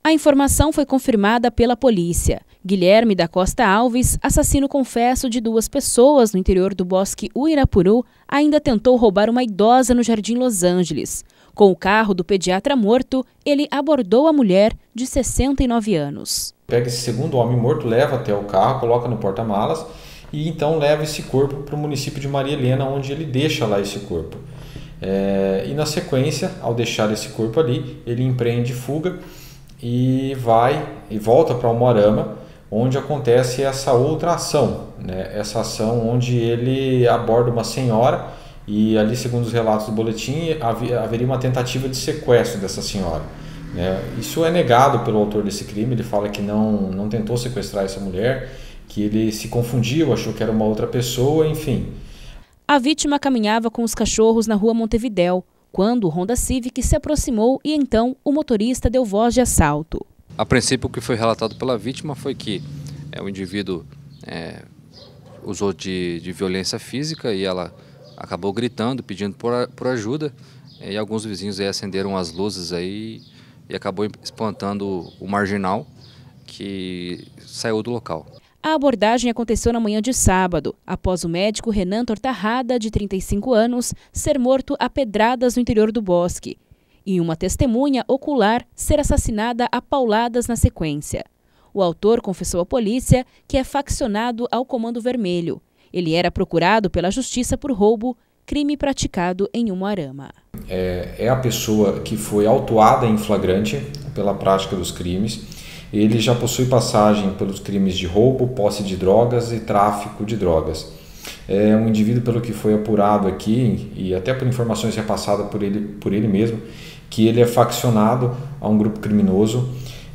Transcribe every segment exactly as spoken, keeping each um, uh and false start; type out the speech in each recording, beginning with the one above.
A informação foi confirmada pela polícia. Guilherme da Costa Alves, assassino confesso de duas pessoas no interior do Bosque Uirapuru, ainda tentou roubar uma idosa no Jardim Los Angeles. Com o carro do pediatra morto, ele abordou a mulher de sessenta e nove anos. Pega esse segundo homem morto, leva até o carro, coloca no porta-malas e então leva esse corpo para o município de Maria Helena, onde ele deixa lá esse corpo. É, e na sequência, ao deixar esse corpo ali, ele empreende fuga e vai e volta para Umuarama, onde acontece essa outra ação, né? Essa ação onde ele aborda uma senhora e ali, segundo os relatos do boletim, haveria uma tentativa de sequestro dessa senhora, né? Isso é negado pelo autor desse crime. Ele fala que não, não tentou sequestrar essa mulher, que ele se confundiu, achou que era uma outra pessoa, enfim. A vítima caminhava com os cachorros na rua Montevidéu, quando o Honda Civic se aproximou e então o motorista deu voz de assalto. A princípio, o que foi relatado pela vítima foi que é, o indivíduo é, usou de, de violência física e ela acabou gritando, pedindo por, por ajuda, e alguns vizinhos aí acenderam as luzes aí e acabou espantando o marginal, que saiu do local. A abordagem aconteceu na manhã de sábado, após o médico Renan Tortarrada, de trinta e cinco anos, ser morto a pedradas no interior do bosque, e uma testemunha ocular ser assassinada a pauladas na sequência. O autor confessou à polícia que é faccionado ao Comando Vermelho. Ele era procurado pela Justiça por roubo, crime praticado em Umuarama. É, é a pessoa que foi autuada em flagrante pela prática dos crimes. Ele já possui passagem pelos crimes de roubo, posse de drogas e tráfico de drogas. É um indivíduo, pelo que foi apurado aqui, e até por informações repassadas por ele, por ele mesmo, que ele é faccionado a um grupo criminoso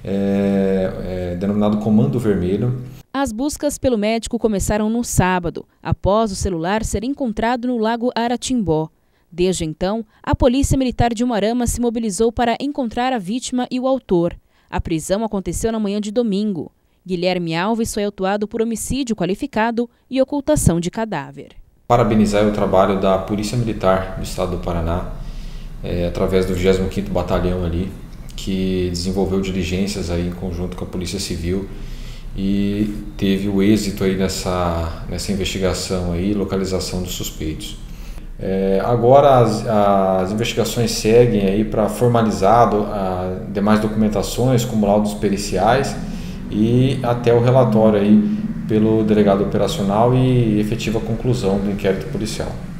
é, é, denominado Comando Vermelho. As buscas pelo médico começaram no sábado, após o celular ser encontrado no Lago Aratimbó. Desde então, a Polícia Militar de Umuarama se mobilizou para encontrar a vítima e o autor. A prisão aconteceu na manhã de domingo. Guilherme Alves foi autuado por homicídio qualificado e ocultação de cadáver. Parabenizar o trabalho da Polícia Militar do Estado do Paraná, é, através do vigésimo quinto Batalhão ali, que desenvolveu diligências aí em conjunto com a Polícia Civil e teve o êxito aí nessa, nessa investigação aí, localização dos suspeitos. É, agora as, as investigações seguem aí para formalizar do, a, demais documentações, como laudos periciais e até o relatório aí pelo delegado operacional e efetiva conclusão do inquérito policial.